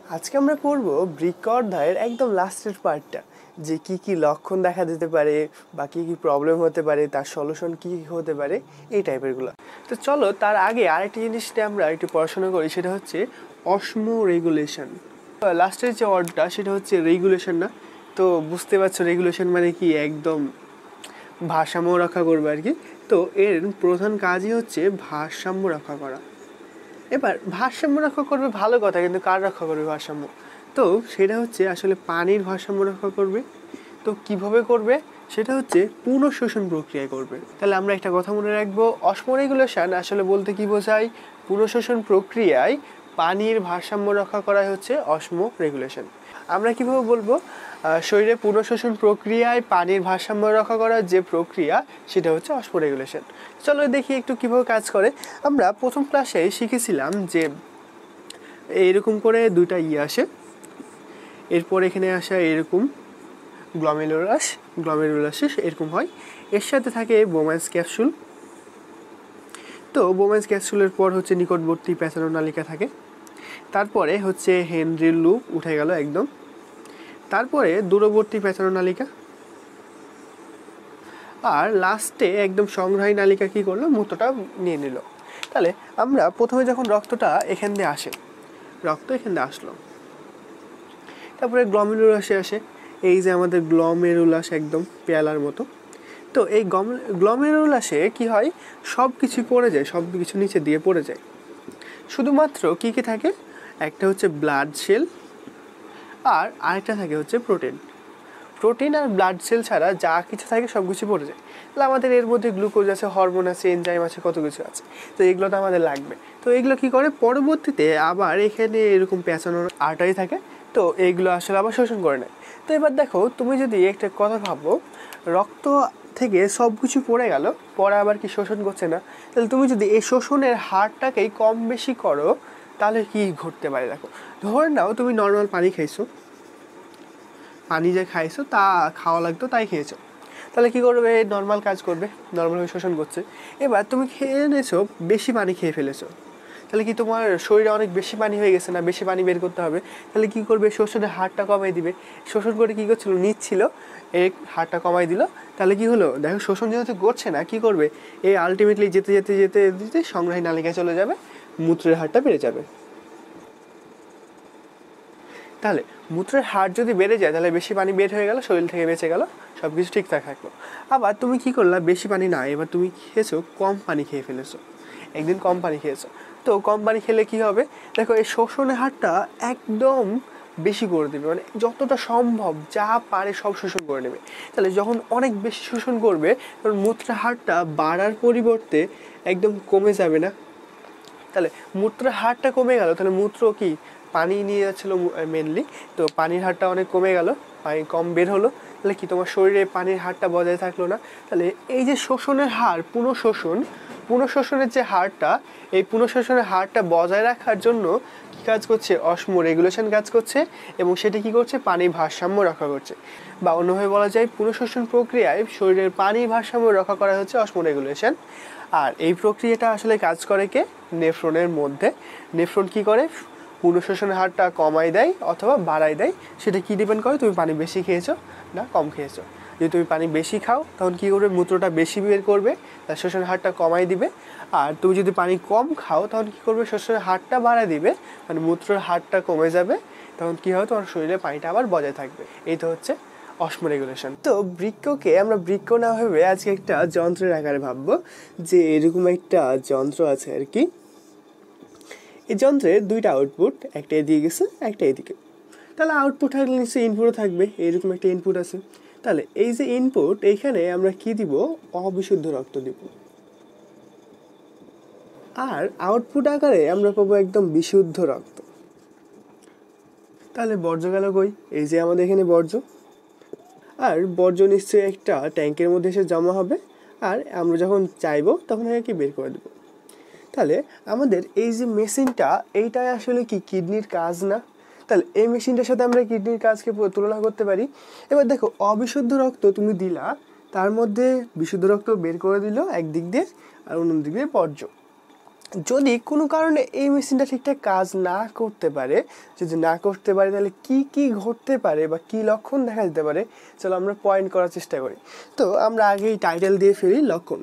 আজকে আমরা পড়ব বৃক্ক অধ্যায়ের একদম লাস্টের পার্টটা, যে কি কি লক্ষণ দেখা দিতে পারে বা কি কি প্রবলেম হতে পারে, তার সলিউশন কি হতে পারে, এই টাইপেরগুলো। তো চলো তার আগে আরেকটি জিনিসটা আমরা একটু পড়াশোনা করি, সেটা হচ্ছে অসমো রেগুলেশন। লাস্টের যে ওয়ার্ডটা সেটা হচ্ছে রেগুলেশন না? তো বুঝতে পারছো রেগুলেশন মানে কি, একদম ভারসাম্য রক্ষা করবে আর কি। তো এর প্রধান কাজই হচ্ছে ভারসাম্য রক্ষা করা। এবার ভারসাম্য রক্ষা করবে ভালো কথা, কিন্তু কার রক্ষা করবে ভারসাম্য? তো সেটা হচ্ছে আসলে পানির ভারসাম্য রক্ষা করবে। তো কিভাবে করবে? সেটা হচ্ছে পুনঃশোষণ প্রক্রিয়ায় করবে। তাহলে আমরা একটা কথা মনে রাখবো, অসমো রেগুলেশন আসলে বলতে কি বোঝায়? পুনঃশোষণ প্রক্রিয়ায় পানির ভারসাম্য রক্ষা করাই হচ্ছে অসমো রেগুলেশন। আমরা কিভাবে বলবো? শরীরে পুনঃশোষণ প্রক্রিয়ায় পানির ভারসাম্য রক্ষা করার যে প্রক্রিয়া, সেটা হচ্ছে অসমো রেগুলেশন। চলো দেখি একটু কিভাবে কাজ করে। আমরা প্রথম ক্লাসে শিখেছিলাম যে এরকম করে দুইটা আসে, এরপর এখানে আসা এরকম গ্লোমেরুলাস এরকম হয়, এর সাথে থাকে বোম্যান্স ক্যাপসুল। তো বোম্যান্স ক্যাপসুলের পর হচ্ছে নিকটবর্তী প্যাচানো নালিকা থাকে, তারপরে হচ্ছে হেনরির লুপ উঠে গেল একদম, তারপরে দূরবর্তী প্যাচানো নালিকা, আর লাস্টে একদম সংগ্রাহী নালিকা কি করলো, মূত্রটা নিয়ে নিল। তাহলে আমরা প্রথমে যখন রক্তটা এখান দিয়ে আসে, রক্ত এখান দিয়ে আসলো, তারপরে গ্লোমেরুলাসে আসে, এই যে আমাদের গ্লোমেরুলাস একদম পেয়ালার মতো। তো এই গ্লোমেরুলাসে কি হয়, সব কিছু পড়ে যায়, সব কিছু নিচে দিয়ে পড়ে যায়। শুধুমাত্র কি কি থাকে? একটা হচ্ছে ব্লাড সেল, আর আরেকটা থাকে হচ্ছে প্রোটিন। প্রোটিন আর ব্লাড সেল ছাড়া যা কিছু থাকে সব কিছু পড়ে যায়। তাহলে আমাদের এর মধ্যে গ্লুকোজ আছে, হরমোন আছে, এনজাইম আছে, কত কিছু আছে। তো এগুলো তো আমাদের লাগবে। তো এগুলো কি করে, পরবর্তীতে আবার এখানে এরকম পেঁচানোর আর্টারি থাকে, তো এইগুলো আসলে আবার শোষণ করে নেয়। তো এবার দেখো, তুমি যদি একটা কথা ভাবো, রক্ত থেকে সব কিছু পড়ে গেল, পরে আবার কি শোষণ করছে না? তাহলে তুমি যদি এই শোষণের হারটাকেই কম বেশি করো, তাহলে কি ঘটতে পারে? দেখো, ধরে নাও তুমি নর্মাল পানি খাইছো, পানি যে খাইছো তা খাওয়া লাগতো তাই খেয়েছো, তাহলে কি করবে? নর্মাল কাজ করবে, নর্মালভাবে শোষণ করছে। এবার তুমি খেয়ে এনেছো, বেশি পানি খেয়ে ফেলেছো, তাহলে কি তোমার শরীরে অনেক বেশি পানি হয়ে গেছে না? বেশি পানি বের করতে হবে, তাহলে কি করবে? শোষণের হারটা কমাই দিবে। শোষণ করে কি করছিল, নিচ্ছিল, এই হারটা কমাই দিল। তাহলে কি হলো? দেখো, শোষণ যেহেতু করছে না, কি করবে? এই আলটিমেটলি যেতে যেতে যেতে যেতে সংগ্রাহী নালিকায় চলে যাবে, মূত্রের হারটা বেড়ে যাবে। তাহলে মূত্রের হার যদি বেড়ে যায়, তাহলে বেশি পানি বের হয়ে গেল, শরীর থেকে বেঁচে গেল, সব কিছু ঠিকঠাক থাকলো। আবার তুমি কি করলা, বেশি পানি না, এবার তুমি খেয়েছো, কম পানি খেয়ে ফেলেছো, একদিন কম পানি খেয়েছো। তো কম পানি খেলে কি হবে? দেখো, এই শোষণের হারটা একদম বেশি করে দেবে, মানে যতটা সম্ভব যা পারে সব শোষণ করে নেবে। তাহলে যখন অনেক বেশি শোষণ করবে, তখন মূত্রের হারটা বাড়ার পরিবর্তে একদম কমে যাবে না? তাহলে মূত্রের হারটা কমে গেল, তাহলে মূত্র কি পানি নিয়ে যাচ্ছিলো মেনলি, তো পানির হারটা অনেক কমে গেল, পানি কম বের হলো। তাহলে কি তোমার শরীরে পানির হারটা বজায় থাকলো না? তাহলে এই যে শোষণের হার, পুনঃশোষণের যে হারটা, এই পুনঃশোষণের হারটা বজায় রাখার জন্য কি কাজ করছে? অসমো রেগুলেশন কাজ করছে, এবং সেটা কি করছে? পানির ভারসাম্য রক্ষা করছে। বা অন্যভাবে বলা যায়, পুনঃশোষণ প্রক্রিয়ায় শরীরের পানির ভারসাম্য রক্ষা করা হচ্ছে অসমো রেগুলেশন। আর এই প্রক্রিয়াটা আসলে কাজ করে কে? নেফ্রনের মধ্যে। নেফ্রন কি করে? পুনঃশোষণের হারটা কমাই দেয় অথবা বাড়াই দেয়, সেটা কি ডিপেন্ড করে তুমি পানি বেশি খেয়েছো না কম খেয়েছো। যদি তুমি পানি বেশি খাও, তখন কী করবে? মূত্রটা বেশি বের করবে, তার শোষণের হারটা কমাই দিবে। আর তুমি যদি পানি কম খাও, তখন কী করবে? শোষণের হারটা বাড়ায় দিবে, মানে মূত্রের হারটা কমে যাবে, তখন কী হবে? তোমার শরীরে পানিটা আবার বজায় থাকবে। এই তো হচ্ছে অসমো রেগুলেশন। তো বৃক্ককে আমরা বৃক্ক না ভেবে আজকে একটা যন্ত্রের আকারে ভাববো, যে এরকম একটা যন্ত্র আছে আর কি। এই যন্ত্রের দুইটা আউটপুট, একটা এদিকে গেছে, একটা এদিকে। তাহলে আউটপুট থাকলে নিশ্চয়ই ইনপুটও থাকবে, এরকম একটা ইনপুট আছে। তাহলে এই যে ইনপুট, এইখানে আমরা কি দিব? অবিশুদ্ধ রক্ত দিব। আর আউটপুট আকারে আমরা পাবো একদম বিশুদ্ধ রক্ত। তাহলে বর্জ্য গেল কই? এই যে আমাদের এখানে বর্জ্য, আর বর্জ্য নিশ্চয়ই একটা ট্যাঙ্কের মধ্যে এসে জমা হবে, আর আমরা যখন চাইবো তখন একে বের করে দেবো। তাহলে আমাদের এই যে মেশিনটা, এইটাই আসলে কি কিডনির কাজ না? তাহলে এই মেশিনটার সাথে আমরা কিডনির কাজকে তুলনা করতে পারি। এবার দেখো, অবিশুদ্ধ রক্ত তুমি দিলা, তার মধ্যে বিশুদ্ধ রক্ত বের করে দিল একদিক দিয়ে, আর অন্য দিক দিয়ে বর্জ্য। যদি কোনো কারণে এই মেশিনটা ঠিকঠাক কাজ না করতে পারে, যদি না করতে পারে তাহলে কি কি ঘটতে পারে বা কি লক্ষণ দেখা যেতে পারে, চলো আমরা পয়েন্ট করার চেষ্টা করি। তো আমরা আগেই টাইটেল দিয়ে ফেলি লক্ষণ।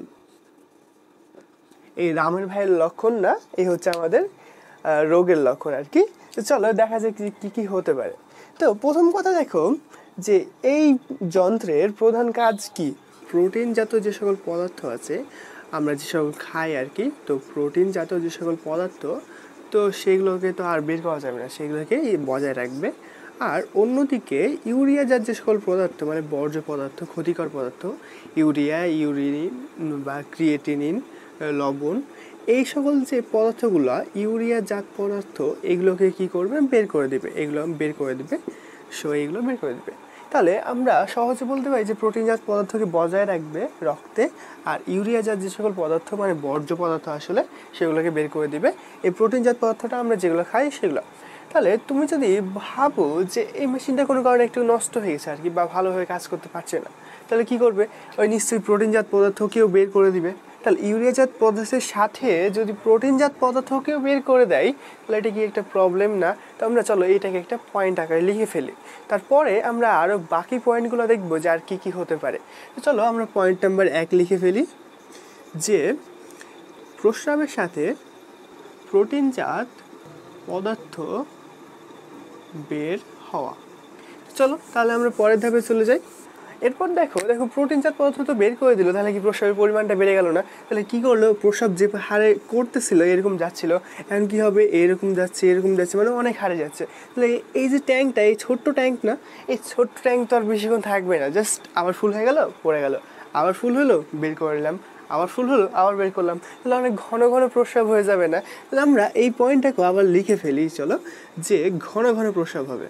এই রামের ভাইয়ের লক্ষণ না, এই হচ্ছে আমাদের রোগের লক্ষণ আর কি। তো চলো দেখা যাক কি কি হতে পারে। তো প্রথম কথা দেখো যে এই যন্ত্রের প্রধান কাজ কি। প্রোটিন জাতীয় যে সকল পদার্থ আছে, আমরা যে সকল খাই আর কি, তো প্রোটিন জাতীয় যে সকল পদার্থ, তো সেগুলোকে তো আর বের করা যাবে না, সেগুলোকে বজায় রাখবে। আর অন্যদিকে ইউরিয়া জাত যে সকল পদার্থ, মানে বর্জ্য পদার্থ, ক্ষতিকর পদার্থ, ইউরিয়া, ইউরিন বা ক্রিয়েটিনিন, লবণ, এই সকল যে পদার্থগুলো ইউরিয়া জাত পদার্থ, এগুলোকে কি করবে, বের করে দেবে, এগুলো বের করে দেবে। এইগুলো বের করে দেবে। তাহলে আমরা সহজে বলতে পারি যে প্রোটিনজাত পদার্থকে বজায় রাখবে রক্তে, আর ইউরিয়া জাত যে সকল পদার্থ মানে বর্জ্য পদার্থ আসলে সেগুলোকে বের করে দিবে। এই প্রোটিনজাত পদার্থটা আমরা যেগুলো খাই সেগুলো। তাহলে তুমি যদি ভাবো যে এই মেশিনটা কোনো কারণে একটু নষ্ট হয়ে গেছে আর কি, বা ভালোভাবে কাজ করতে পারছে না, তাহলে কি করবে, ওই নিশ্চয়ই প্রোটিনজাত পদার্থকেও বের করে দিবে। তাহলে ইউরিয়াজাত পদার্থের সাথে যদি প্রোটিনজাত পদার্থকেও বের করে দেয়, তাহলে এটা কি একটা প্রবলেম না? তো আমরা চলো এইটাকে একটা পয়েন্ট আকারে লিখে ফেলি, তারপরে আমরা আরও বাকি পয়েন্টগুলো দেখবো যে আর কী কী হতে পারে। তো চলো আমরা পয়েন্ট নাম্বার 1 লিখে ফেলি, যে প্রস্রাবের সাথে প্রোটিনজাত পদার্থ বের হওয়া। চলো তাহলে আমরা পরের ধাপে চলে যাই। এরপর দেখো প্রোটিনজাত পদার্থ তো বের করে দিল, তাহলে কি প্রস্রাবের পরিমাণটা বেড়ে গেল না? তাহলে কি করলো, প্রস্রাব যে হারে করতেছিল এরকম যাচ্ছিল, এখন কি হবে, এরকম যাচ্ছে এরকম যাচ্ছে, মানে অনেক হারে যাচ্ছে। তাহলে এই যে ট্যাঙ্কটা, এই ছোট্ট ট্যাঙ্ক না, এই ছোট্ট ট্যাঙ্ক তো আর বেশিক্ষণ থাকবে না, জাস্ট আবার ফুল হয়ে গেল, পড়ে গেল, আবার ফুল হলো, বের করে নিলাম, আবার ফুল হলো, আবার বের করলাম, তাহলে অনেক ঘন ঘন প্রস্রাব হয়ে যাবে না? তাহলে আমরা এই পয়েন্টটাকে আবার লিখে ফেলি, চলো, যে ঘন ঘন প্রস্রাব হবে।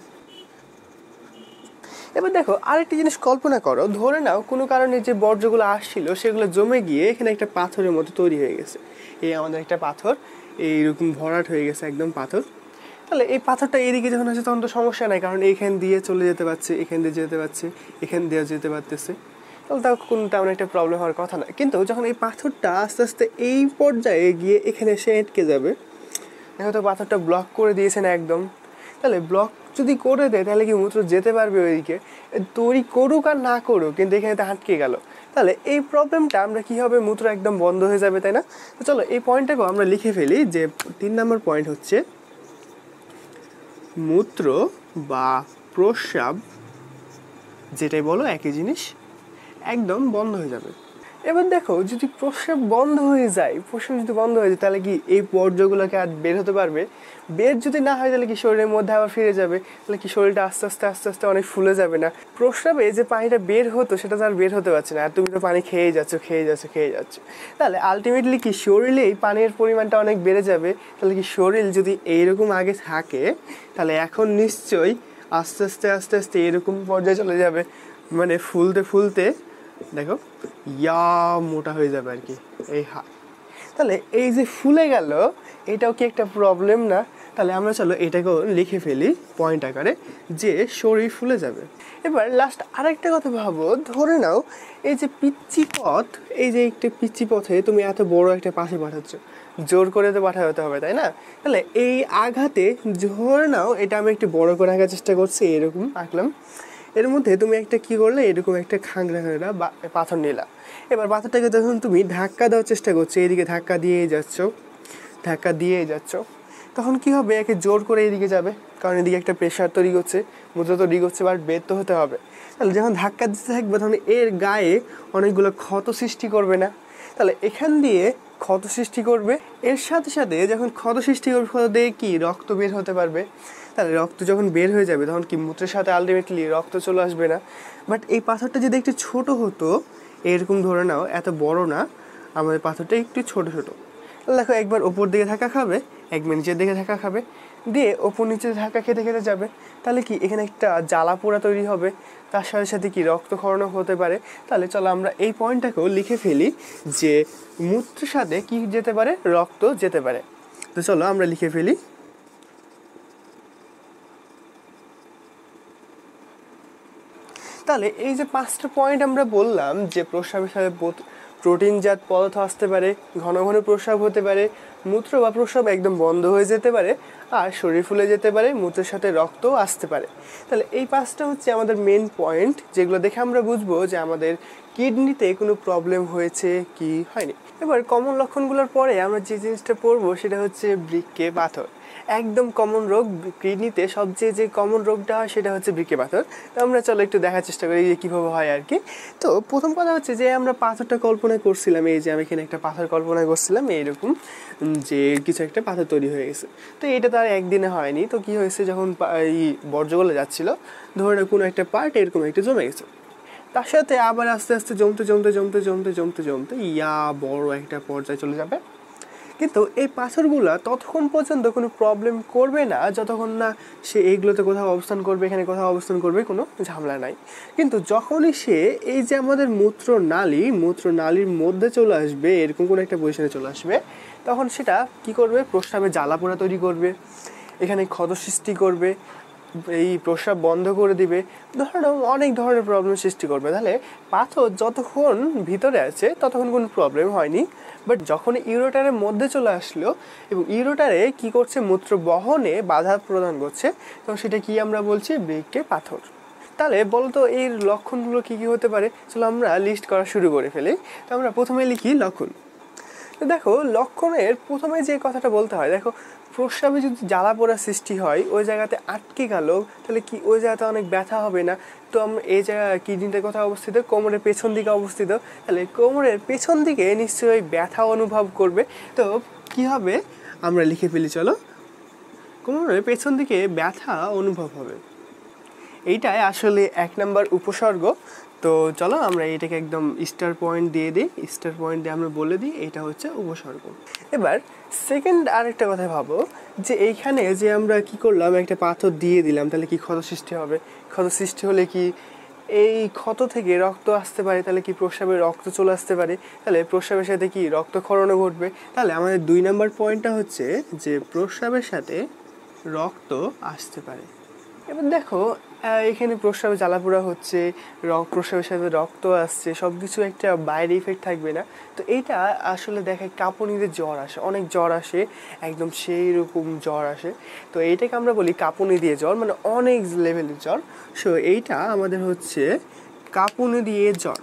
এবার দেখো আরেকটি জিনিস কল্পনা করো, ধরে নাও কোনো কারণে যে বর্জ্যগুলো আসছিল সেগুলো জমে গিয়ে এখানে একটা পাথরের মতো তৈরি হয়ে গেছে। এই আমাদের একটা পাথর এইরকম ভরাট হয়ে গেছে, একদম পাথর। তাহলে এই পাথরটা এদিকে যখন আছে তখন তো সমস্যা নাই, কারণ এইখান দিয়ে চলে যেতে পারছে, এখান দিয়ে যেতে পারছে, এখান দিয়ে যেতে পারতেছে, তাহলে তাও কোনো তেমন একটা প্রবলেম হওয়ার কথা না। কিন্তু যখন এই পাথরটা আস্তে আস্তে এই পর্যায়ে গিয়ে এখানে এসে আটকে যাবে, দেখো তো পাথরটা ব্লক করে দিয়েছে না একদম। তাহলে ব্লক যদি করে দেয় তাহলে কি মূত্র যেতে পারবে ওইদিকে? তৈরি করুক আর না করুক, কিন্তু এখানে তো আটকে গেল। তাহলে এই প্রবলেমটা আমরা কী হবে, মূত্র একদম বন্ধ হয়ে যাবে, তাই না? তো চলো এই পয়েন্টটাকেও আমরা লিখে ফেলি, যে 3 নম্বর পয়েন্ট হচ্ছে মূত্র বা প্রস্রাব, যেটাই বলো একই জিনিস, একদম বন্ধ হয়ে যাবে। এবার দেখো যদি প্রস্রাব বন্ধ হয়ে যায়, প্রস্রাব যদি বন্ধ হয়ে যায় তাহলে কি এই বর্জ্যগুলোকে আর বের হতে পারবে? বের যদি না হয় তাহলে কি শরীরের মধ্যে আবার ফিরে যাবে, তাহলে কি শরীরটা আস্তে আস্তে আস্তে আস্তে অনেক ফুলে যাবে না? প্রস্রাবে যে পানিটা বের হতো সেটা তো আর বের হতে পারছে না, আর তুমি তো পানি খেয়েই যাচ্ছ খেয়ে যাচ্ছ খেয়ে যাচ্ছ। তাহলে আলটিমেটলি কি শরীরে এই পানির পরিমাণটা অনেক বেড়ে যাবে। তাহলে কি শরীর যদি এইরকম আগে থাকে, তাহলে এখন নিশ্চয়ই আস্তে আস্তে আস্তে আস্তে এরকম পর্যায়ে চলে যাবে, মানে ফুলতে ফুলতে দেখো মোটা হয়ে যাবে আর কি এই হাত। তাহলে এই যে ফুলে গেল, এটাও কি একটা প্রবলেম না? তাহলে আমরা চলো এটাকেও লিখে ফেলি পয়েন্ট আকারে, যে শরীর ফুলে যাবে। এবার লাস্ট আরেকটা কথা ভাবো, ধরে নাও এই যে পিচ্চি পথ, এই যে একটা পিচ্চি পথে তুমি এত বড় একটা পাশে পাঠাচ্ছ, জোর করে তো পাঠাতে হবে, তাই না? তাহলে এই আঘাতে ধরে নাও এটা আমি একটু বড় করে আঁকার চেষ্টা করছি, এরকম আঁকলাম, এর মধ্যে তুমি একটা কী করলে, এরকম একটা খাংরা বা পাথর নিলা। এবার পাথরটাকে যখন তুমি ধাক্কা দেওয়ার চেষ্টা করছো, এদিকে ধাক্কা দিয়েই যাচ্ছ, তখন কি হবে, একে জোর করে এদিকে যাবে, কারণ এদিকে একটা প্রেশার তৈরি করছে, মূত্র তৈরি করছে, বা বের তো হতে হবে। তাহলে যখন ধাক্কা দিতে থাকবে তখন এর গায়ে অনেকগুলো ক্ষত সৃষ্টি করবে না? তাহলে এখান দিয়ে ক্ষত সৃষ্টি করবে, এর সাথে সাথে যখন ক্ষত সৃষ্টি করবে, ক্ষত দিয়ে কি রক্ত বের হতে পারবে। তাহলে রক্ত যখন বের হয়ে যাবে তখন কি মূত্রের সাথে আলটিমেটলি রক্ত চলে আসবে না? বাট এই পাথরটা যদি একটু ছোট হতো, এরকম ধরে নাও, এত বড় না, আমাদের পাথরটা একটু ছোট ছোট, দেখো একবার ওপর দিকে ধাক্কা খাবে, একবার নিচের দিকে ধাক্কা খাবে, দিয়ে ওপর নিচে ধাক্কা খেতে খেতে যাবে, তাহলে কি এখানে একটা জ্বালা পোড়া তৈরি হবে, তার সাথে সাথে কি রক্তক্ষরণও হতে পারে। তাহলে চলো আমরা এই পয়েন্টটাকেও লিখে ফেলি, যে মূত্রের সাথে কি যেতে পারে, রক্ত যেতে পারে। তো চলো আমরা লিখে ফেলি। তাহলে এই যে 5টা পয়েন্ট আমরা বললাম, যে প্রস্রাবের সাথে প্রোটিনজাত পদার্থ আসতে পারে, ঘন ঘন প্রস্রাব হতে পারে, মূত্র বা প্রস্রাব একদম বন্ধ হয়ে যেতে পারে, আর শরীর ফুলে যেতে পারে, মূত্রের সাথে রক্তও আসতে পারে। তাহলে এই 5টা হচ্ছে আমাদের মেন পয়েন্ট, যেগুলো দেখে আমরা বুঝবো যে আমাদের কিডনিতে কোনো প্রবলেম হয়েছে কি হয়নি। এবার কমন লক্ষণগুলোর পরে আমরা যে জিনিসটা পড়বো সেটা হচ্ছে বৃক্কে পাথর। একদম কমন রোগ কিডনিতে, সবচেয়ে যে কমন রোগটা হয় সেটা হচ্ছে বৃক্কে পাথর। তো আমরা চলো একটু দেখার চেষ্টা করি যে কীভাবে হয় আর কি। তো প্রথম কথা হচ্ছে যে আমরা পাথরটা কল্পনা করছিলাম, এই যে আমি এখানে একটা পাথর কল্পনা করছিলাম এইরকম, যে কিছু একটা পাথর তৈরি হয়ে গেছে। তো এটা তো আর একদিনে হয়নি। তো কী হয়েছে, যখন এই বর্জ্যগুলো যাচ্ছিলো, ধরে কোনো একটা পার্ট এরকম একটু জমে গেছে, তার সাথে আবার আস্তে আস্তে জমতে জমতে জমতে জমতে জমতে জমতে বড় একটা পর্যায়ে চলে যাবে। কিন্তু এই পাথরগুলো ততক্ষণ পর্যন্ত কোনো প্রবলেম করবে না যতক্ষণ না সে এইগুলোতে কোথাও অবস্থান করবে, এখানে কোথাও অবস্থান করবে, কোনো ঝামেলা নাই। কিন্তু যখনই সে এই যে আমাদের মূত্রনালীর মধ্যে চলে আসবে, এরকম কোনো একটা পজিশনে চলে আসবে, তখন সেটা কি করবে, প্রস্রাবে জ্বালাপোড়া তৈরি করবে, এখানে ক্ষত সৃষ্টি করবে, এই প্রস্রাব বন্ধ করে দিবে, অনেক ধরনের প্রবলেম সৃষ্টি করবে। তাহলে পাথর যতক্ষণ ভিতরে আছে ততক্ষণ কোনো প্রবলেম হয়নি, বাট যখন ইউরোটারের মধ্যে চলে আসলো এবং ইউরোটারে কি করছে, মূত্র বহনে বাধা প্রদান করছে, তখন সেটা কি আমরা বলছি, বৃক্কে পাথর। তাহলে বলতো এই লক্ষণগুলো কী কী হতে পারে, চলো আমরা লিস্ট করা শুরু করে ফেলি। তো আমরা প্রথমে লিখি লক্ষণ। তো দেখো লক্ষণের প্রথমে যে কথাটা বলতে হয়, দেখো প্রস্রাবে যদি জ্বালা পোড়া সৃষ্টি হয়, ওই জায়গাতে আটকে গেল, তাহলে কি ওই জায়গাতে অনেক ব্যথা হবে না? তো আমরা এই জায়গা কিডনিটার কথা অবস্থিত, কোমরের পেছন দিকে অবস্থিত, তাহলে কোমরের পেছন দিকে নিশ্চয়ই ব্যথা অনুভব করবে। তো কি হবে, আমরা লিখে ফেলি, চলো, কোমরের পেছন দিকে ব্যথা অনুভব হবে। এইটাই আসলে 1 নম্বর উপসর্গ। তো চলো আমরা এটাকে একদম স্টার পয়েন্ট দিয়ে দিই, স্টার পয়েন্ট দিয়ে আমরা বলে দিই এটা হচ্ছে উপসর্গ। এবার সেকেন্ড আরেকটা কথা ভাবো, যে এইখানে যে আমরা কি করলাম, একটা পাথর দিয়ে দিলাম, তাহলে কি ক্ষত সৃষ্টি হবে? ক্ষত সৃষ্টি হলে কি এই ক্ষত থেকে রক্ত আসতে পারে, তাহলে কি প্রস্রাবে রক্ত চলে আসতে পারে, তাহলে প্রস্রাবের সাথে কি রক্তক্ষরণও ঘটবে। তাহলে আমাদের 2 নম্বর পয়েন্টটা হচ্ছে যে প্রস্রাবের সাথে রক্ত আসতে পারে। এবার দেখো এখানে প্রস্রাবে জ্বালাপোড়া হচ্ছে, প্রস্রাবের সাথে রক্ত আসছে, সব কিছু একটা বাইরে ইফেক্ট থাকবে না। তো এইটা আসলে দেখায় কাঁপুনিতে জ্বর আসে, অনেক জ্বর আসে, একদম সেই রকম জ্বর আসে। তো এইটাকে আমরা বলি কাঁপুনি দিয়ে জ্বর, মানে অনেক লেভেলের জ্বর। সো এইটা আমাদের হচ্ছে কাঁপুনি দিয়ে জ্বর।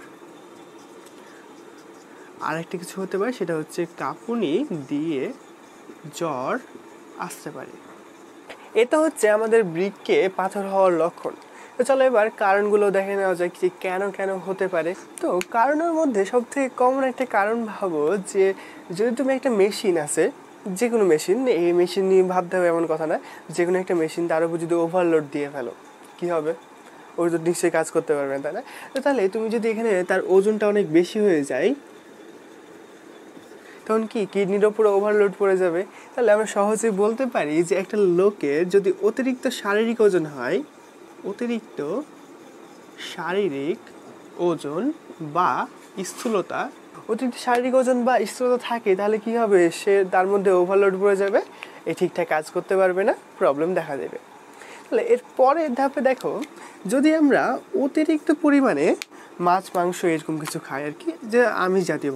আরেকটা কিছু হতে পারে, সেটা হচ্ছে কাঁপুনি দিয়ে জ্বর আসতে পারে। এটা হচ্ছে আমাদের বৃক্কে পাথর হওয়ার লক্ষণ। তো চলো এবার কারণগুলো দেখে নেওয়া যায় যে কেন কেন হতে পারে। তো কারণের মধ্যে সবথেকে কমন একটা কারণ ভাবো, যে যদি তুমি একটা মেশিন আছে, যে কোনো মেশিন, এই মেশিন নিয়ে ভাবতে হবে এমন কথা না, যে কোনো একটা মেশিন তার উপর যদি ওভারলোড দিয়ে ফেলো, কী হবে? ওর তো নিশ্চয়ই কাজ করতে পারবে না, তাই না? তো তাহলে তুমি যদি এখানে তার ওজনটা অনেক বেশি হয়ে যায়, তখন কি কিডনির ওপরে ওভারলোড পড়ে যাবে। তাহলে আমরা সহজেই বলতে পারি যে একটা লোকের যদি অতিরিক্ত শারীরিক ওজন হয়, অতিরিক্ত শারীরিক ওজন বা স্থূলতা, অতিরিক্ত শারীরিক ওজন বা স্থূলতা থাকে, তাহলে কি হবে, সে তার মধ্যে ওভারলোড পড়ে যাবে, এ ঠিকঠাক কাজ করতে পারবে না, প্রবলেম দেখা দেবে। তাহলে এর পরের ধাপে দেখো, যদি আমরা অতিরিক্ত পরিমাণে মাছ মাংস এরকম কিছু খাই আর কি, যে আমিষ জাতীয়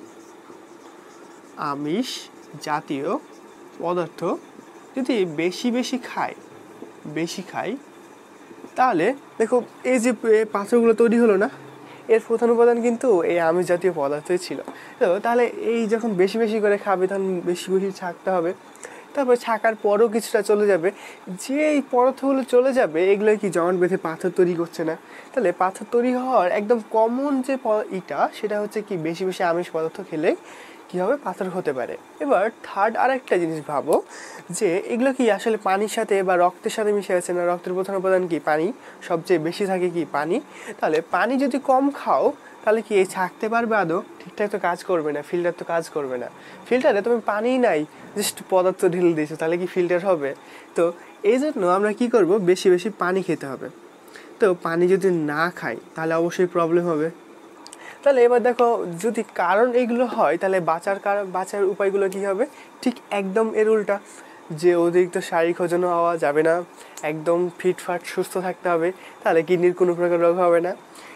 পদার্থ যদি বেশি খাই, তাহলে দেখো এই যে পাথরগুলো তৈরি হলো না, এর প্রধান উপাদান কিন্তু এই আমিষ জাতীয় পদার্থই ছিল। তো তাহলে এই যখন বেশি করে খাবে, তখন বেশি ছাকতে হবে, তারপরে ছাকার পরও কিছুটা চলে যাবে, যে এই পদার্থগুলো চলে যাবে, এগুলো কি জমাট বেঁধে পাথর তৈরি করছে না? তাহলে পাথর তৈরি হওয়ার একদম কমন যে সেটা হচ্ছে কি, বেশি আমিষ পদার্থ খেলে কী হবে, পাথর হতে পারে। এবার থার্ড আরেকটা জিনিস ভাবো, যে এগুলো কি আসলে পানির সাথে বা রক্তের সাথে মিশে আছে না? রক্তের প্রধান উপাদান কি, পানি, সবচেয়ে বেশি থাকে কি, পানি। তাহলে পানি যদি কম খাও, তাহলে কি এই ছাকতে পারবে আদৌ? ঠিকঠাক তো কাজ করবে না, ফিল্টার তো কাজ করবে না। ফিল্টারে তুমি পানিই নাই, জাস্ট পদার্থ ঢেলে দিয়েছো, তাহলে কি ফিল্টার হবে? তো এই জন্য আমরা কি করব, বেশি পানি খেতে হবে। তো পানি যদি না খাই, তাহলে অবশ্যই প্রবলেম হবে। তাহলে এবার দেখো, যদি কারণ এইগুলো হয়, তাহলে বাঁচার উপায়গুলো কী হবে? ঠিক একদম এর উল্টা, যে অতিরিক্ত শারীরিক ওজন হওয়া যাবে না, একদম ফিটফাট সুস্থ থাকতে হবে, তাহলে কিডনির কোনো প্রকার রোগ হবে না।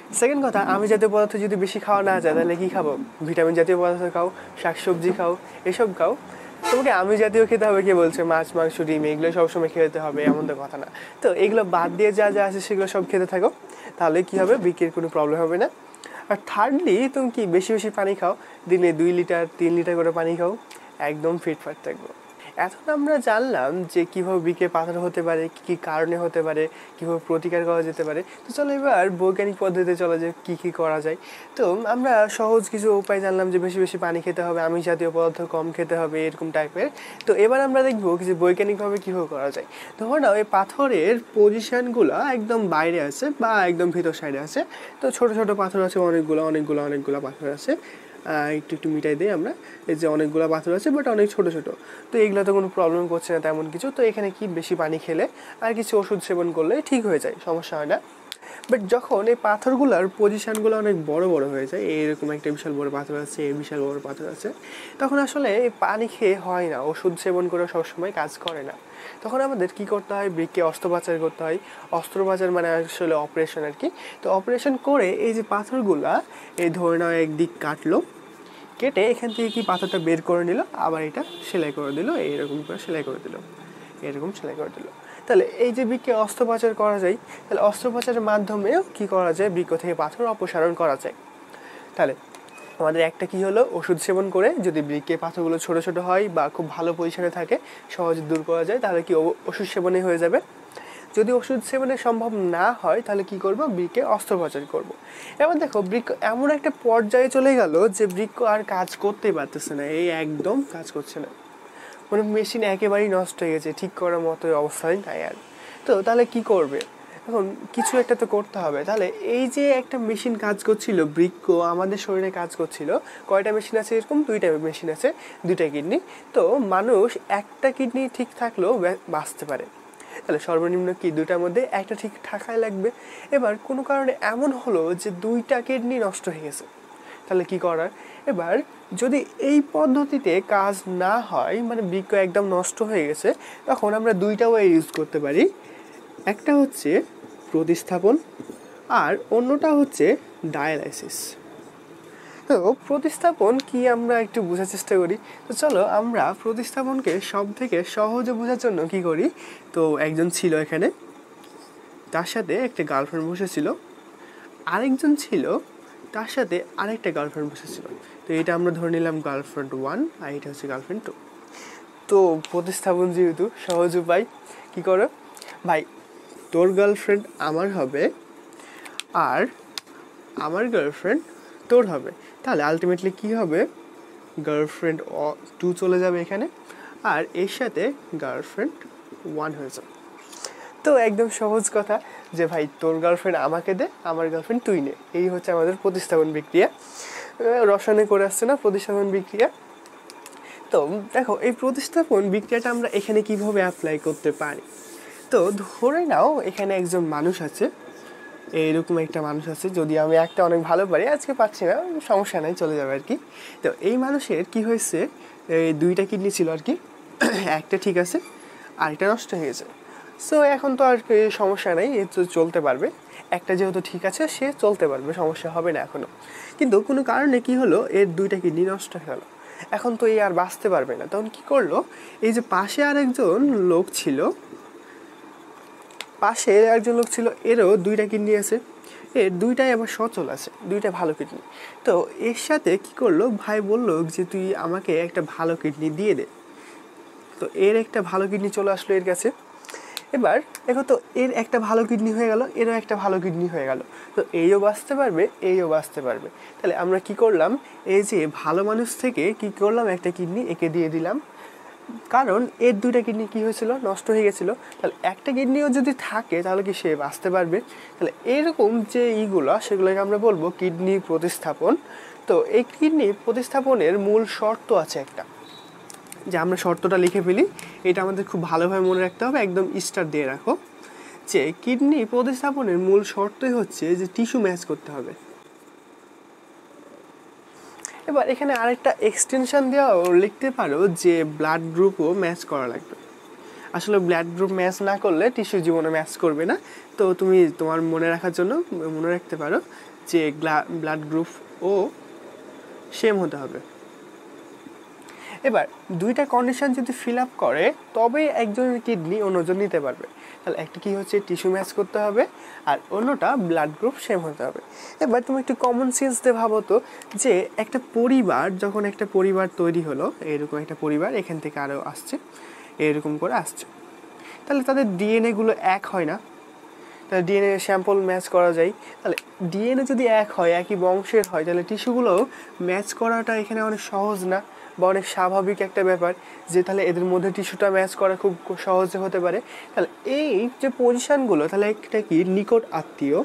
সেকেন্ড কথা, আমি জাতীয় পদার্থ যদি বেশি খাওয়া না যায় তাহলে কী খাবো? ভিটামিন জাতীয় পদার্থ খাও, শাকসবজি খাও, এসব খাও। তোমাকে আমি জাতীয় খেতে হবে কে বলছে? মাছ, মাংস, ডিম এগুলো সবসময় খেতে হবে এমন তো কথা না। তো এগুলো বাদ দিয়ে যা যা আছে সেগুলো সব খেতে থাকো, তাহলে কী হবে? বৃক্কের কোনো প্রবলেম হবে না। আর থার্ডলি, তুমি কি বেশি বেশি পানি খাও, দিনে 2 লিটার 3 লিটার করে পানি খাও, একদম ফিটফাট থাকবো। এখন আমরা জানলাম যে কীভাবে বৃক্কে পাথর হতে পারে, কী কী কারণে হতে পারে, কীভাবে প্রতিকার করা যেতে পারে। তো চলো এবার বৈজ্ঞানিক পদ্ধতিতে চলো যে কী কী করা যায়। তো আমরা সহজ কিছু উপায় জানলাম যে বেশি বেশি পানি খেতে হবে, আমিষ জাতীয় পদার্থ কম খেতে হবে, এরকম টাইপের। তো এবার আমরা দেখবো যে বৈজ্ঞানিকভাবে কীভাবে করা যায়। ধরো না, এই পাথরের পজিশানগুলো একদম বাইরে আছে বা একদম ভিতর সাইডে আছে। তো ছোটো ছোটো পাথর আছে অনেকগুলো পাথর আছে। একটু একটু মিটাই দিই আমরা, এই যে অনেকগুলো পাথর আছে বাট অনেক ছোটো ছোটো। তো এগুলো তো কোনো প্রবলেম করছে না তেমন কিছু। তো এখানে কি বেশি পানি খেলে আর কিছু ওষুধ সেবন করলে ঠিক হয়ে যায়, সমস্যা হয় না। বাট যখন এই পাথরগুলোর পজিশানগুলো অনেক বড় বড় হয়ে যায়, এইরকম একটা বিশাল বড় পাথর আছে, এই বিশাল বড় পাথর আছে, তখন আসলে পানি খেয়ে হয় না, ওষুধ সেবন করে সবসময় কাজ করে না। তখন আমাদের কি করতে হয়? বৃক্কে অস্ত্রোপচার করতে হয়। অস্ত্রোপচার মানে আসলে অপারেশন আর কি। তো অপারেশন করে এই যে পাথরগুলা, এই ধরে নাও একদিক কাটলো, কেটে এখান থেকে কি পাথরটা বের করে নিল, আবার এটা সেলাই করে দিল, এইরকম করে সেলাই করে দিল, এরকম সেলাই করে দিল। তাহলে এই যে বৃক্কে অস্ত্রোপচার করা যায়, তাহলে অস্ত্রোপচারের মাধ্যমেও কী করা যায়? বৃক্ক থেকে পাথর অপসারণ করা যায়। তাহলে আমাদের একটা কি হলো, ওষুধ সেবন করে যদি বৃক্কে পাথরগুলো ছোটো ছোটো হয় বা খুব ভালো পজিশনে থাকে, সহজে দূর করা যায়, তাহলে কি ওষুধ সেবনে হয়ে যাবে। যদি ওষুধ সেবনে সম্ভব না হয় তাহলে কি করব? বৃক্কে অস্ত্রোপচার করব। এবার দেখো, বৃক্ক এমন একটা পর্যায়ে চলে গেল যে বৃক্ক আর কাজ করতেই পারতেছে না, এই একদম কাজ করছে না, মানে মেশিন একেবারেই নষ্ট হয়ে গেছে, ঠিক করার মতো অবস্থায় নাই আর। তো তাহলে কি করবে? এখন কিছু একটা তো করতে হবে। তাহলে এই যে একটা মেশিন কাজ করছিল, বৃক্ক আমাদের শরীরে কাজ করছিল, কয়টা মেশিন আছে? এরকম 2টা মেশিন আছে, 2টা কিডনি। তো মানুষ একটা কিডনি ঠিক থাকলেও বাঁচতে পারে। তাহলে সর্বনিম্ন কি 2টার মধ্যে একটা ঠিক থাকাই লাগবে। এবার কোনো কারণে এমন হলো যে 2টা কিডনি নষ্ট হয়ে গেছে, তাহলে কি করার? এবার যদি এই পদ্ধতিতে কাজ না হয়, মানে বৃক্ক একদম নষ্ট হয়ে গেছে, তখন আমরা 2টা ওয়ে ইউজ করতে পারি। একটা হচ্ছে প্রতিস্থাপন আর অন্যটা হচ্ছে ডায়ালাইসিস। তো প্রতিস্থাপন কি আমরা একটু বোঝার চেষ্টা করি। তো চলো আমরা প্রতিস্থাপনকে সব থেকে সহজে বোঝার জন্য কি করি। তো একজন ছিল এখানে, তার সাথে একটা গার্লফ্রেন্ড বসেছিল, আরেকজন ছিল, তার সাথে আরেকটা গার্লফ্রেন্ড বসেছিল। তো এটা আমরা ধরে নিলাম গার্লফ্রেন্ড 1 আর এটা হচ্ছে গার্লফ্রেন্ড 2। তো প্রতিস্থাপন যেহেতু সহজ উপায়, কী করো ভাই, তোর গার্লফ্রেন্ড আমার হবে আর আমার গার্লফ্রেন্ড তোর হবে। তাহলে আলটিমেটলি কী হবে? গার্লফ্রেন্ড 2 চলে যাবে এখানে, আর এর সাথে গার্লফ্রেন্ড 1 হয়ে যাবে। তো একদম সহজ কথা যে ভাই তোর গার্লফ্রেন্ড আমাকে দে, আমার গার্লফ্রেন্ড তুই নে। এই হচ্ছে আমাদের প্রতিস্থাপন বিক্রিয়া। রসায়নে করে আসছে না প্রতিস্থাপন বিক্রিয়া। তো দেখো, এই প্রতিস্থাপন বিক্রিয়াটা আমরা এখানে কিভাবে অ্যাপ্লাই করতে পারি। তো ধরে নাও এখানে একজন মানুষ আছে, এইরকম একটা মানুষ আছে, যদি আমি একটা অনেক ভালো পারি, আজকে পাচ্ছি না, সমস্যা নাই, চলে যাবে আর কি। তো এই মানুষের কি হয়েছে, এই 2টা কিডনি ছিল আর কি, একটা ঠিক আছে আর একটা নষ্ট হয়ে গেছে। সো এখন তো আর সমস্যা নেই, এ তো চলতে পারবে, একটা যেহেতু ঠিক আছে সে চলতে পারবে, সমস্যা হবে না এখনও। কিন্তু কোনো কারণে কি হলো, এর 2টা কিডনি নষ্ট হয়ে গেল, এখন তো এই আর বাঁচতে পারবে না। তখন কি করলো, এই যে পাশে আরেকজন লোক ছিল, এরও 2টা কিডনি আছে, এর 2টাই আবার সচল আছে, 2টা ভালো কিডনি। তো এর সাথে কি করলো, ভাই বলল যে তুই আমাকে একটা ভালো কিডনি দিয়ে দে। তো এর একটা ভালো কিডনি চলে আসলো এর কাছে। এবার দেখো, তো এর একটা ভালো কিডনি হয়ে গেল, এরও একটা ভালো কিডনি হয়ে গেল। তো এইও বাঁচতে পারবে, এইও বাঁচতে পারবে। তাহলে আমরা কি করলাম, এই যে ভালো মানুষ থেকে কি করলাম, একটা কিডনি একে দিয়ে দিলাম, কারণ এর 2টা কিডনি কী হয়েছিল, নষ্ট হয়ে গেছিলো। তাহলে একটা কিডনিও যদি থাকে তাহলে কি সে বাঁচতে পারবে। তাহলে এরকম যে সেগুলোকে আমরা বলবো কিডনি প্রতিস্থাপন। তো এই কিডনি প্রতিস্থাপনের মূল শর্ত আছে একটা, যে আমরা শর্তটা লিখে ফেলি, এটা আমাদের খুব ভালোভাবে মনে রাখতে হবে, একদম স্টার দিয়ে রাখো, যে কিডনি প্রতিস্থাপনের মূল শর্তই হচ্ছে যে টিস্যু ম্যাচ করতে হবে। এবার এখানে আরেকটা এক্সটেনশন দেওয়াও লিখতে পারো যে ব্লাড গ্রুপও ম্যাচ করা লাগবে। আসলে ব্লাড গ্রুপ ম্যাচ না করলে টিস্যু জীবনে ম্যাচ করবে না। তো তুমি তোমার মনে রাখার জন্য মনে রাখতে পারো যে ব্লাড গ্রুপ ও সেম হতে হবে। এবার দুইটা কন্ডিশন যদি ফিল আপ করে তবে একজনের কিডনি অন্যজন নিতে পারবে। তাহলে একটা কি হচ্ছে টিস্যু ম্যাচ করতে হবে আর অন্যটা ব্লাড গ্রুপ সেম হতে হবে। এবার তুমি একটু কমন সেন্স দিয়ে ভাবো তো যে একটা পরিবার যখন একটা পরিবার তৈরি হলো, এরকম একটা পরিবার এখান থেকে আরও আসছে, এরকম করে আসছে, তাহলে তাদের ডিএনএগুলো এক হয় না? তাহলে ডিএনএ স্যাম্পল ম্যাচ করা যায়। তাহলে ডিএনএ যদি এক হয়, একই বংশের হয়, তাহলে টিস্যুগুলোও ম্যাচ করাটা এখানে অনেক সহজ না বা অনেক স্বাভাবিক একটা ব্যাপার যে তাহলে এদের মধ্যে টিস্যুটা ম্যাচ করা খুব সহজে হতে পারে। তাহলে এই যে পজিশানগুলো, তাহলে এটা কি নিকট আত্মীয়,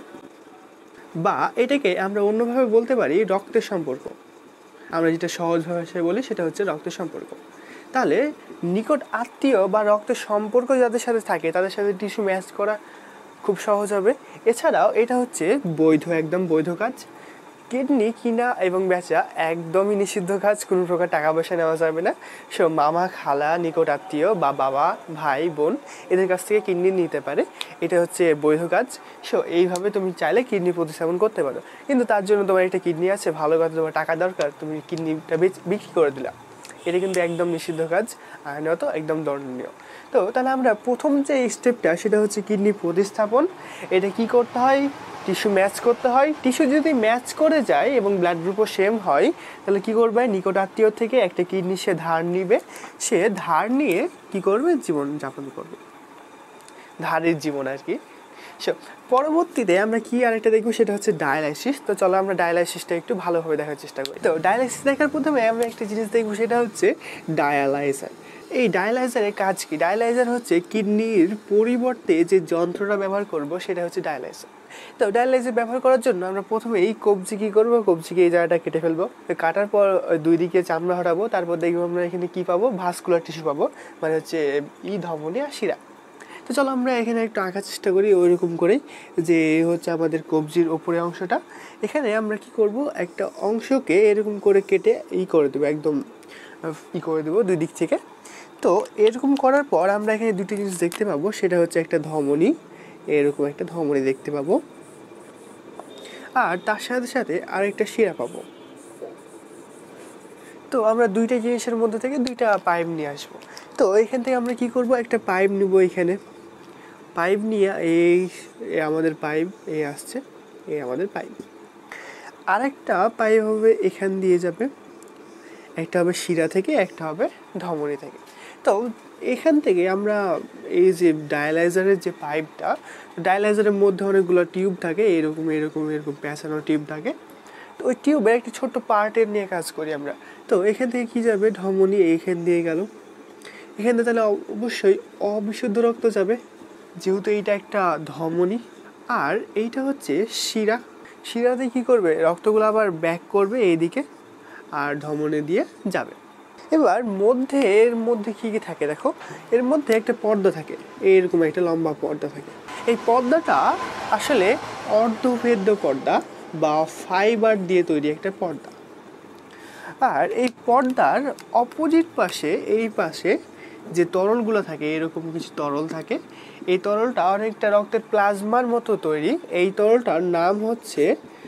বা এটাকে আমরা অন্যভাবে বলতে পারি রক্তের সম্পর্ক। আমরা যেটা সহজ ভাষায় বলি সেটা হচ্ছে রক্তের সম্পর্ক। তাহলে নিকট আত্মীয় বা রক্তের সম্পর্ক যাদের সাথে থাকে তাদের সাথে টিস্যু ম্যাচ করা খুব সহজ হবে। এছাড়াও এটা হচ্ছে বৈধ, একদম বৈধ কাজ। কিডনি কিনা এবং বেচা একদমই নিষিদ্ধ কাজ, কোনো প্রকার টাকা পয়সা নেওয়া যাবে না। সো মামা, খালা, নিকট আত্মীয় বা বাবা, ভাই, বোন এদের কাছ থেকে কিডনি নিতে পারে, এটা হচ্ছে বৈধ কাজ। সো এইভাবে তুমি চাইলে কিডনি প্রতিস্থাপন করতে পারো, কিন্তু তার জন্য তোমার একটা কিডনি আছে, ভালো কথা, তোমার টাকা দরকার, তুমি কিডনিটা বিক্রি করে দিলা, এটা কিন্তু একদম নিষিদ্ধ কাজ, আইনত একদম দণ্ডনীয়। তো তাহলে আমরা প্রথম যে স্টেপটা সেটা হচ্ছে কিডনি প্রতিস্থাপন। এটা কি করতে হয়? টিস্যু ম্যাচ করতে হয়। টিস্যু যদি ম্যাচ করে যায় এবং ব্লাড গ্রুপও সেম হয়, তাহলে কি করবে? নিকট আত্মীয় থেকে একটা কিডনি সে ধার নিবে। সে ধার নিয়ে কি করবে? জীবন যাপন করবে, ধারের জীবন আর কি। সো পরবর্তীতে আমরা কি আরেকটা দেখবো, সেটা হচ্ছে ডায়ালাইসিস। তো চলো আমরা ডায়ালাইসিসটা একটু ভালোভাবে দেখার চেষ্টা করি। তো ডায়ালাইসিস দেখার প্রথমে আমরা একটা জিনিস দেখবো, সেটা হচ্ছে ডায়ালাইজার। এই ডায়ালাইজারের কাজ কি? ডায়ালাইজার হচ্ছে কিডনির পরিবর্তে যে যন্ত্রটা ব্যবহার করব সেটা হচ্ছে ডায়ালাইজার। তো ডায়ালাইজার ব্যবহার করার জন্য আমরা প্রথমে এই কবজি কী করবো? কবজিকে এই জায়গাটা কেটে ফেলবো। কাটার পর দুই দিকে চামড়া হটাবো, তারপর দেখবো আমরা এখানে কী পাবো? ভাস্কুলার টিস্যু পাবো, মানে হচ্ছে ধমনী আর শিরা। তো চলো আমরা এখানে একটু আঁকার চেষ্টা করি ওইরকম করেই, যে হচ্ছে আমাদের কবজির ওপরের অংশটা। এখানে আমরা কি করব? একটা অংশকে এরকম করে কেটে করে দেবো, একদম করে দেবো দুই দিক থেকে। তো এরকম করার পর আমরা এখানে দুটি জিনিস দেখতে পাবো, সেটা হচ্ছে একটা ধমনী, এরকম একটা ধমনী দেখতে পাবো, আর তার সাথে সাথে আরেকটা শিরা পাবো। তো আমরা দুইটা জিনিসের মধ্যে থেকে দুইটা পাইপ নিয়ে আসবো। তো এখান থেকে আমরা কি করব? একটা পাইপ নিব, এখানে পাইপ নিয়ে এই আমাদের পাইপ আসছে, আমাদের পাইপ। আরেকটা পাইপ হবে এখান দিয়ে যাবে, একটা হবে শিরা থেকে, একটা হবে ধমনী থেকে। তো এখান থেকে আমরা এই যে ডায়ালাইজারের যে পাইপটা, ডায়ালাইজারের মধ্যে অনেকগুলো টিউব থাকে, এরকম এরকম এরকম প্যাঁচানো টিউব থাকে। তো ওই টিউবের একটা ছোট্ট পার্টের নিয়ে কাজ করি আমরা। তো এখান থেকে কী যাবে? ধমনী এইখান দিয়ে গেল, এখান থেকে তাহলে অবশ্যই অবিশুদ্ধ রক্ত যাবে, যেহেতু এইটা একটা ধমনী। আর এইটা হচ্ছে শিরা, শিরাতে কী করবে? রক্তগুলো আবার ব্যাক করবে এইদিকে আর ধমনী দিয়ে যাবে। এবার এর মধ্যে কী কী থাকে দেখো, এর মধ্যে একটা পর্দা থাকে, এরকম একটা লম্বা পর্দা থাকে। এই পর্দাটা আসলে অর্ধভেদ্য পর্দা বা ফাইবার দিয়ে তৈরি একটা পর্দা। আর এই পর্দার অপোজিট পাশে, এই পাশে যে তরলগুলো থাকে, এরকম কিছু তরল থাকে। এই তরলটা অনেকটা রক্তের প্লাজমার মতো তৈরি। এই তরলটার নাম হচ্ছে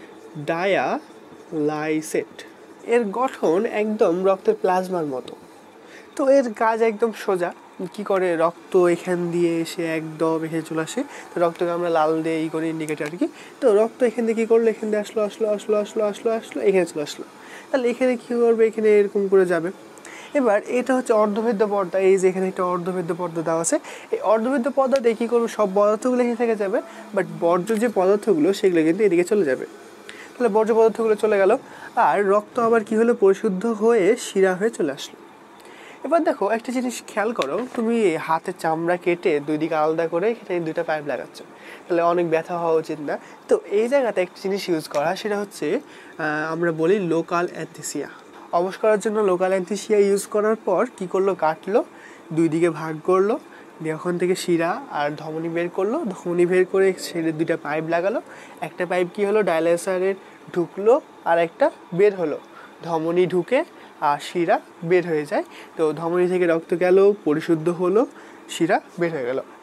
ডায়ালাইসেট। এর গঠন একদম রক্তের প্লাজমার মতো। তো এর কাজ একদম সোজা। কি করে? রক্ত এখান দিয়ে এসে একদম এখানে চলে আসে। তো রক্তকে আমরা লাল দিয়ে করে ইন্ডিকেটার আর কি। তো রক্ত এখান থেকে কী করলো? এখান দিয়ে আসলো, এখানে চলে আসলো। তাহলে এখানে কী করবে? এখানে এরকম করে যাবে। এবার এটা হচ্ছে অর্ধভেদ্য পর্দা। এই যে এখানে একটা অর্ধভেদ্য পর্দা দেওয়া আছে। এই অর্ধভেদ্য পর্দাতে কী করবো? সব পদার্থগুলো এখানে থেকে যাবে, বাট বর্জ্য যে পদার্থগুলো সেগুলো কিন্তু এদিকে চলে যাবে। তাহলে বর্জ্য পদার্থগুলো চলে গেল, আর রক্ত আবার কি হলো? পরিশুদ্ধ হয়ে শিরা হয়ে চলে আসলো। এবার দেখো একটা জিনিস খেয়াল করো, তুমি হাতের চামড়া কেটে দুই দিকে আলাদা করে এখানে দুইটা পাইপ লাগাচ্ছ, তাহলে অনেক ব্যথা হওয়া উচিত না। তো এই জায়গাতে একটা জিনিস ইউজ করা, সেটা হচ্ছে আমরা বলি লোকাল অ্যানেস্থেসিয়া। অবশ করার জন্য লোকাল অ্যানেস্থেসিয়া ইউজ করার পর কি করলো? কাটলো, দুই দিকে ভাগ করলো, দিয়ে ওখান থেকে শিরা আর ধমনী বের করলো। ধমনী বের করে সেটা দুইটা পাইপ লাগালো। একটা পাইপ কি হলো? ডায়ালাইজারের ঢুকলো, আর একটা বের হলো। ধমনী ঢুকে আর শিরা বের হয়ে যায়। তো ধমনী থেকে রক্ত গেল, পরিশুদ্ধ হলো, শিরা বের হয়ে গেল।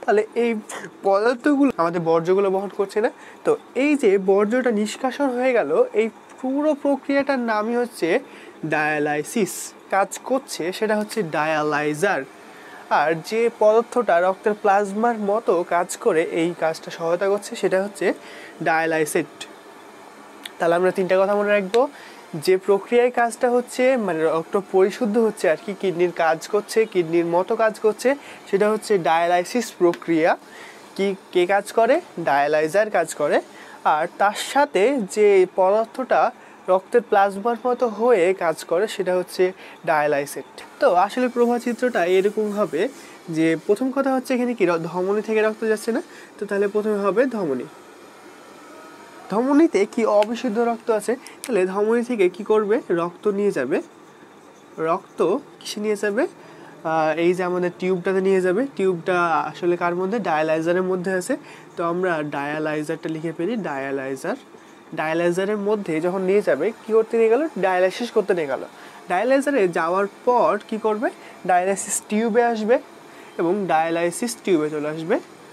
তাহলে এই পদার্থগুলো আমাদের বর্জ্যগুলো বহন করছে না। তো এই যে বর্জ্যটা নিষ্কাশন হয়ে গেল, এই পুরো প্রক্রিয়াটার নামই হচ্ছে ডায়ালাইসিস। কাজ করছে সেটা হচ্ছে ডায়ালাইজার। আর যে পদার্থটা রক্তের প্লাজমার মতো কাজ করে এই কাজটা সহায়তা করছে সেটা হচ্ছে ডায়ালাইসেট। তাহলে আমরা তিনটা কথা মনে রাখবো, যে প্রক্রিয়ায় কাজটা হচ্ছে মানে রক্ত পরিশুদ্ধ হচ্ছে আর কি, কিডনির কাজ করছে, কিডনির মতো কাজ করছে, সেটা হচ্ছে ডায়ালাইসিস প্রক্রিয়া। কে কাজ করে? ডায়ালাইজার কাজ করে। আর তার সাথে যে পদার্থটা রক্তের প্লাজমার মতো হয়ে কাজ করে সেটা হচ্ছে ডায়ালাইসেট। তো আসলে প্রবাহ চিত্রটা এরকম হবে যে প্রথম কথা হচ্ছে এখানে কি ধমনী থেকে রক্ত যাচ্ছে না, তো তাহলে প্রথমে হবে ধমনী। ধমনীতে কি অবিশুদ্ধ রক্ত আছে, তাহলে ধমনী থেকে কি করবে? রক্ত নিয়ে যাবে। রক্ত কিসে নিয়ে যাবে? এই যে আমাদের টিউবটাতে নিয়ে যাবে। টিউবটা আসলে কার মধ্যে? ডায়ালাইজারের মধ্যে আছে। তো আমরা ডায়ালাইজারটা লিখে ফেলি, ডায়ালাইজার। ডায়ালাইজারের মধ্যে যখন নিয়ে যাবে, কি করতে নিয়ে গেল? ডায়ালাইসিস করতে নিয়ে গেল। ডায়ালাইজারে যাওয়ার পর কি করবে? ডায়ালাইসিস টিউবে আসবে এবং ডায়ালাইসিস টিউবে চলে আসবে,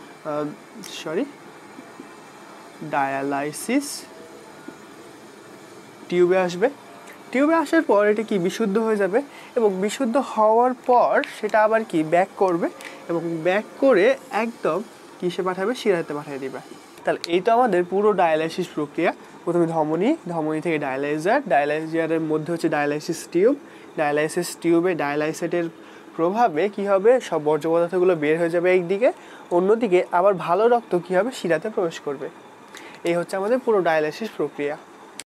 ডায়ালাইসিস টিউবে আসবে। টিউবে আসার পর এটা কি বিশুদ্ধ হয়ে যাবে এবং বিশুদ্ধ হওয়ার পর সেটা আবার কি ব্যাক করবে এবং ব্যাক করে একদম কিসে পাঠাবে? শিরাতে পাঠিয়ে দিবে। তাহলে এই তো আমাদের পুরো ডায়ালাইসিস প্রক্রিয়া। প্রথমে ধমনী, ধমনী থেকে ডায়ালাইজার, ডায়ালাইজারের মধ্যে হচ্ছে ডায়ালাইসিস টিউব, ডায়ালাইসিস টিউবে ডায়ালাইসেটের প্রভাবে কি হবে? সব বর্জ্য পদার্থগুলো বের হয়ে যাবে একদিকে, অন্যদিকে আবার ভালো রক্ত কি হবে? শিরাতে প্রবেশ করবে। এই হচ্ছে আমাদের পুরো ডায়ালাইসিস প্রক্রিয়া।